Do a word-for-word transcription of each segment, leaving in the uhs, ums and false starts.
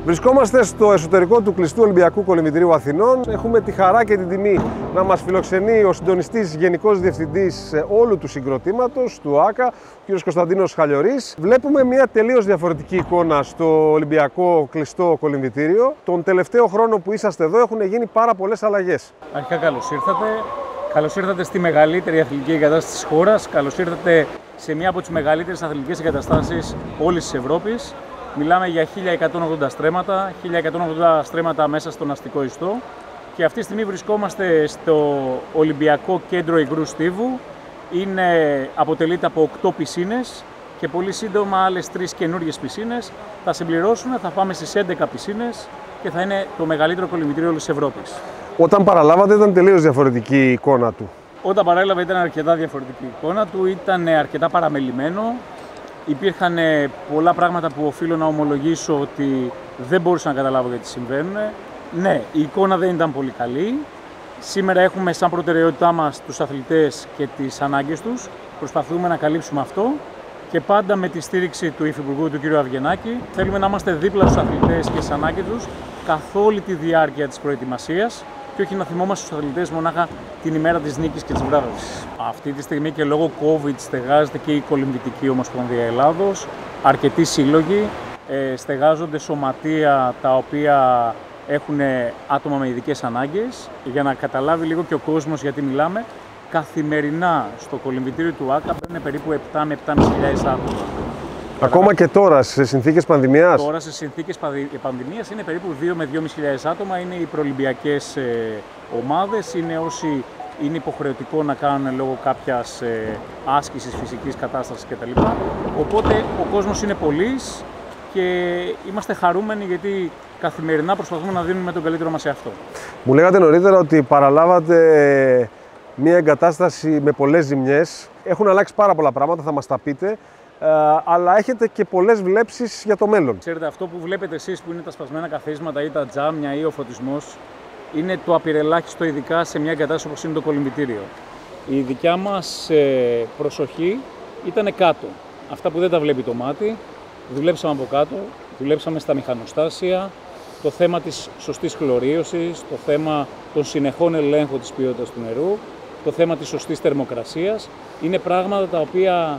Βρισκόμαστε στο εσωτερικό του κλειστού Ολυμπιακού Κολυμβητηρίου Αθηνών. Έχουμε τη χαρά και την τιμή να μας φιλοξενεί ο συντονιστής Γενικός Διευθυντής όλου του συγκροτήματος, του ΆΚΑ, ο κ. Κωνσταντίνος Χαλιορής. Βλέπουμε μια τελείως διαφορετική εικόνα στο Ολυμπιακό κλειστό κολυμβητήριο. Τον τελευταίο χρόνο που είσαστε εδώ έχουν γίνει πάρα πολλές αλλαγές. Αρχικά καλώς ήρθατε. Καλώς ήρθατε στη μεγαλύτερη αθλητική εγκατάσταση της χώρας. Καλώς ήρθατε σε μια από τις μεγαλύτερες αθλητικές εγκαταστάσεις όλης της Ευρώπης. Μιλάμε για χίλια εκατόν ογδόντα στρέμματα, χίλια εκατόν ογδόντα στρέμματα μέσα στον αστικό ιστό. Και αυτή τη στιγμή βρισκόμαστε στο Ολυμπιακό Κέντρο Υγρού Στίβου. Είναι, αποτελείται από οκτώ πισίνες και πολύ σύντομα άλλες τρεις καινούργιες πισίνες θα συμπληρώσουν, θα πάμε στις έντεκα πισίνες και θα είναι το μεγαλύτερο κολυμβητήριο όλης της Ευρώπης. Όταν παραλάβατε ήταν τελείως διαφορετική η εικόνα του. Όταν παρέλαβε ήταν αρκετά διαφορετική η εικόνα του, ήταν αρκετά παραμελημένο. Υπήρχαν πολλά πράγματα που οφείλω να ομολογήσω ότι δεν μπορούσα να καταλάβω γιατί συμβαίνουν. Ναι, η εικόνα δεν ήταν πολύ καλή. Σήμερα έχουμε σαν προτεραιότητά μας τους αθλητές και τις ανάγκες τους. Προσπαθούμε να καλύψουμε αυτό και πάντα με τη στήριξη του Υφυπουργού του κ. Αυγενάκη. Θέλουμε να είμαστε δίπλα στους αθλητές και στις ανάγκες τους καθ' όλη τη διάρκεια της προετοιμασίας και όχι να θυμόμαστε στους αθλητές μονάχα την ημέρα της νίκης και της βράβευσης. Αυτή τη στιγμή και λόγω COVID στεγάζεται και η Κολυμβητική Ομοσπονδία Ελλάδος. Αρκετοί σύλλογοι ε, στεγάζονται σωματεία τα οποία έχουν άτομα με ειδικές ανάγκες. Για να καταλάβει λίγο και ο κόσμος γιατί μιλάμε, καθημερινά στο κολυμβητήριο του ΆΚΑ μπαίνουν περίπου επτά με επτά χιλιάδες άτομα. Ακόμα και τώρα, σε συνθήκες πανδημίας. Τώρα, σε συνθήκες πανδημίας, είναι περίπου δύο με δυόμισι χιλιάδες άτομα. Είναι οι προολυμπιακές ε, ομάδες, είναι όσοι είναι υποχρεωτικό να κάνουν λόγω κάποιας ε, άσκησης φυσικής κατάστασης κτλ. Οπότε ο κόσμος είναι πολύς και είμαστε χαρούμενοι γιατί καθημερινά προσπαθούμε να δίνουμε τον καλύτερο μας εαυτό. Μου λέγατε νωρίτερα ότι παραλάβατε μια εγκατάσταση με πολλές ζημιές. Έχουν αλλάξει πάρα πολλά πράγματα, θα μας τα πείτε. Uh, αλλά έχετε και πολλές βλέψεις για το μέλλον. Ξέρετε, αυτό που βλέπετε εσείς που είναι τα σπασμένα καθίσματα ή τα τζάμια ή ο φωτισμός είναι το απειροελάχιστο, ειδικά σε μια εγκατάσταση όπως είναι το κολυμβητήριο. Η δικιά μας ε, προσοχή ήταν κάτω. Αυτά που δεν τα βλέπει το μάτι, δουλέψαμε από κάτω, δουλέψαμε στα μηχανοστάσια, το θέμα της σωστής χλωρίωσης, το θέμα των συνεχών ελέγχων της ποιότητας του νερού, το θέμα της σωστής θερμοκρασίας. Είναι πράγματα τα οποία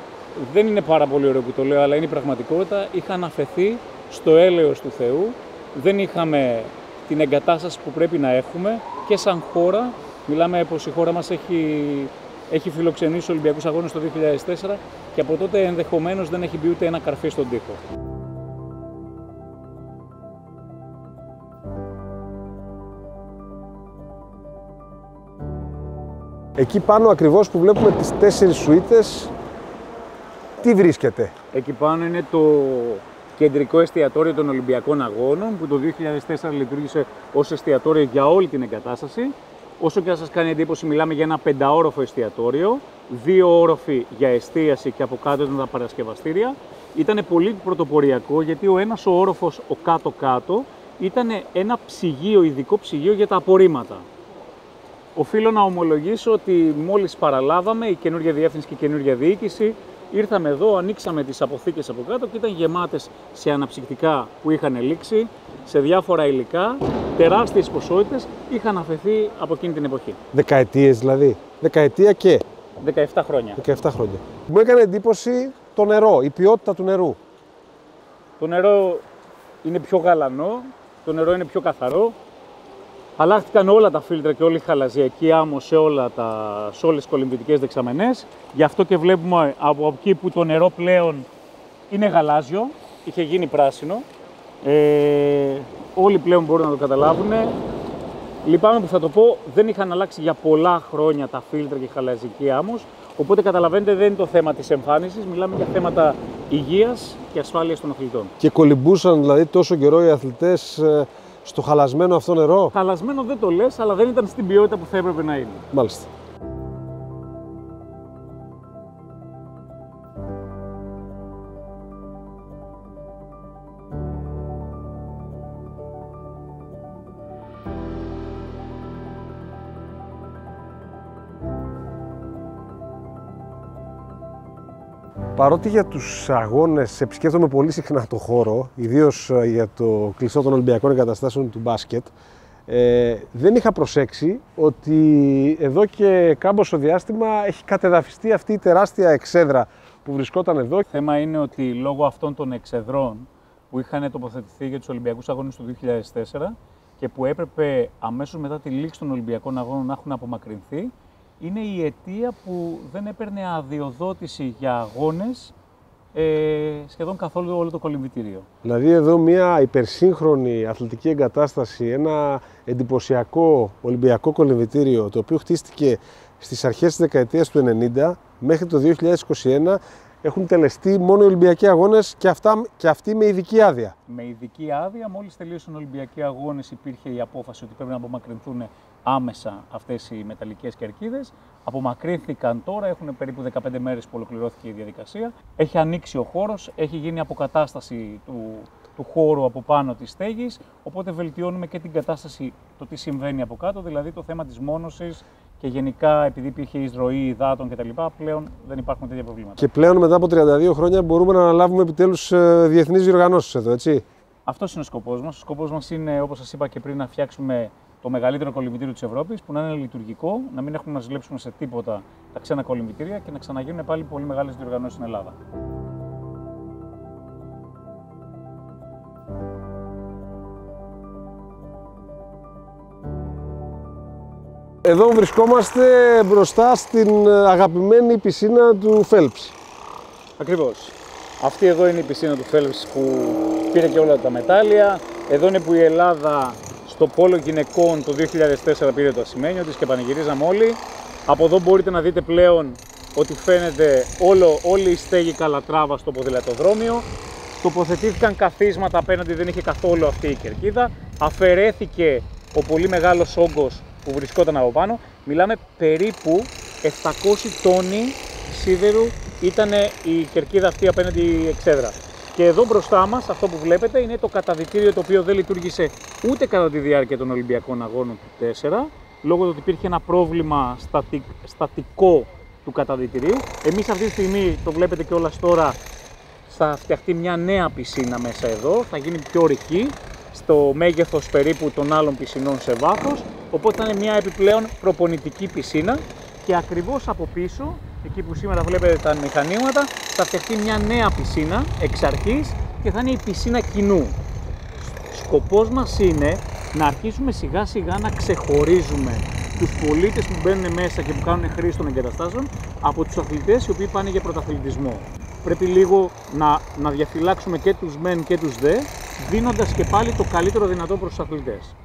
δεν είναι πάρα πολύ ωραίο που το λέω, αλλά είναι η πραγματικότητα. Είχαν αφαιθεί στο έλεος του Θεού. Δεν είχαμε την εγκατάσταση που πρέπει να έχουμε και σαν χώρα. Μιλάμε πως η χώρα μας έχει, έχει φιλοξενήσει Ολυμπιακούς Αγώνες το δύο χιλιάδες τέσσερα και από τότε ενδεχομένως δεν έχει μπει ούτε ένα καρφί στον τοίχο. Εκεί πάνω ακριβώς που βλέπουμε τις τέσσερις σουίτες, τι βρίσκεται? Εκεί πάνω είναι το κεντρικό εστιατόριο των Ολυμπιακών Αγώνων που το δύο χιλιάδες τέσσερα λειτουργήσε ως εστιατόριο για όλη την εγκατάσταση. Όσο και να σας κάνει εντύπωση, μιλάμε για ένα πενταόροφο εστιατόριο, δύο όροφοι για εστίαση και από κάτω ήταν τα παρασκευαστήρια. Ήταν πολύ πρωτοποριακό γιατί ο ένας ο όροφος, ο κάτω-κάτω, ήταν ένα ψυγείο, ειδικό ψυγείο για τα απορρίμματα. Οφείλω να ομολογήσω ότι μόλις παραλάβαμε η καινούργια διεύθυνση και η καινούργια διοίκηση, ήρθαμε εδώ, ανοίξαμε τις αποθήκες από κάτω και ήταν γεμάτες σε αναψυκτικά που είχαν λήξει, σε διάφορα υλικά, τεράστιες ποσότητες είχαν αφαιθεί από εκείνη την εποχή. Δεκαετίες δηλαδή, δεκαετία και. δεκαεπτά χρόνια. δεκαεπτά χρόνια. Μου έκανε εντύπωση το νερό, η ποιότητα του νερού. Το νερό είναι πιο γαλανό, το νερό είναι πιο καθαρό. Αλλάχτηκαν όλα τα φίλτρα και όλη η χαλαζιακή άμμο σε, όλα τα, σε όλες τις κολυμβητικές δεξαμενές. Γι' αυτό και βλέπουμε από εκεί που το νερό πλέον είναι γαλάζιο, είχε γίνει πράσινο. Ε, όλοι πλέον μπορούν να το καταλάβουν. Λυπάμαι που θα το πω, δεν είχαν αλλάξει για πολλά χρόνια τα φίλτρα και η χαλαζική άμμος. Οπότε καταλαβαίνετε δεν είναι το θέμα της εμφάνισης, μιλάμε για θέματα υγείας και ασφάλειας των αθλητών. Και κολυμπούσαν δηλαδή τόσο καιρό οι αθλητές στο χαλασμένο αυτό νερό? Χαλασμένο δεν το λες, αλλά δεν ήταν στην ποιότητα που θα έπρεπε να είναι. Μάλιστα. Παρότι για τους αγώνες επισκέπτομαι πολύ συχνά το χώρο, ιδίως για το κλειστό των Ολυμπιακών εγκαταστάσεων του μπάσκετ, ε, δεν είχα προσέξει ότι εδώ και κάμποσο διάστημα έχει κατεδαφιστεί αυτή η τεράστια εξέδρα που βρισκόταν εδώ. Το θέμα είναι ότι λόγω αυτών των εξεδρών που είχαν τοποθετηθεί για τους Ολυμπιακούς Αγώνες του δύο χιλιάδες τέσσερα και που έπρεπε αμέσως μετά τη λήξη των Ολυμπιακών Αγώνων να έχουν απομακρυνθεί, είναι η αιτία που δεν έπαιρνε αδειοδότηση για αγώνες ε, σχεδόν καθόλου όλο το κολυμβητήριο. Δηλαδή εδώ μια υπερσύγχρονη αθλητική εγκατάσταση, ένα εντυπωσιακό Ολυμπιακό κολυμβητήριο, το οποίο χτίστηκε στις αρχές της δεκαετίας του ενενήντα μέχρι το δύο χιλιάδες είκοσι ένα, έχουν τελεστεί μόνο οι Ολυμπιακοί Αγώνες και, αυτά, και αυτοί με ειδική άδεια. Με ειδική άδεια, μόλις τελείωσαν οι Ολυμπιακοί Αγώνες, υπήρχε η απόφαση ότι πρέπει να απομακρυνθούν άμεσα αυτές οι μεταλλικές κερκίδες. Απομακρύνθηκαν τώρα, έχουν περίπου δεκαπέντε μέρες που ολοκληρώθηκε η διαδικασία. Έχει ανοίξει ο χώρος, έχει γίνει αποκατάσταση του, του χώρου από πάνω της στέγης, οπότε βελτιώνουμε και την κατάσταση, το τι συμβαίνει από κάτω, δηλαδή το θέμα της μόνωσης. Και γενικά, επειδή υπήρχε εισρωή υδάτων κτλ., πλέον δεν υπάρχουν τέτοια προβλήματα. Και πλέον μετά από τριάντα δύο χρόνια μπορούμε να αναλάβουμε επιτέλους διεθνείς διοργανώσεις εδώ, έτσι. Αυτός είναι ο σκοπός μας. Ο σκοπός μας είναι, όπως σας είπα και πριν, να φτιάξουμε το μεγαλύτερο κολυμβητήριο της Ευρώπης, που να είναι λειτουργικό, να μην έχουμε να ζηλέψουμε σε τίποτα τα ξένα κολυμβητήρια και να ξαναγίνουν πάλι πολύ μεγάλες διοργανώσεις στην Ελλάδα. Εδώ βρισκόμαστε μπροστά στην αγαπημένη πισίνα του Phelps. Ακριβώς. Αυτή εδώ είναι η πισίνα του Phelps που πήρε και όλα τα μετάλλια. Εδώ είναι που η Ελλάδα στο πόλο γυναικών το δύο χιλιάδες τέσσερα πήρε το ασημένιο της και πανηγυρίζαμε όλοι. Από εδώ μπορείτε να δείτε πλέον ότι φαίνεται όλο, όλη η στέγη Καλατράβα στο ποδηλατοδρόμιο. Τοποθετήθηκαν καθίσματα απέναντι, δεν είχε καθόλου αυτή η κερκίδα. Αφαιρέθηκε ο πολύ μεγάλος όγκος που βρισκόταν από πάνω. Μιλάμε περίπου επτακόσιοι τόνοι σίδερου ήταν η κερκίδα αυτή απέναντι η εξέδρα. Και εδώ μπροστά μας, αυτό που βλέπετε, είναι το καταδυτήριο το οποίο δεν λειτουργήσε ούτε κατά τη διάρκεια των Ολυμπιακών Αγώνων του τέσσερα, λόγω του ότι υπήρχε ένα πρόβλημα στατικ, στατικό του καταδυτηρίου. Εμείς αυτή τη στιγμή, το βλέπετε κιόλας τώρα, θα φτιαχτεί μια νέα πισίνα μέσα εδώ, θα γίνει πιο ρηχή, στο μέγεθος περίπου των άλλων πισινών σε βάθος, οπότε θα είναι μια επιπλέον προπονητική πισίνα και ακριβώς από πίσω, εκεί που σήμερα βλέπετε τα μηχανήματα, θα φτιαχτεί μια νέα πισίνα εξ αρχής και θα είναι η πισίνα κοινού. Σκοπός μας είναι να αρχίσουμε σιγά σιγά να ξεχωρίζουμε τους πολίτες που μπαίνουν μέσα και που κάνουν χρήση των εγκαταστάσεων από τους αθλητές οι οποίοι πάνε για πρωταθλητισμό. Πρέπει λίγο να, να διαφυλάξουμε και τους μεν και τους δε, δίνοντας και πάλι το καλύτερο δυνατό προς τους αθλητές.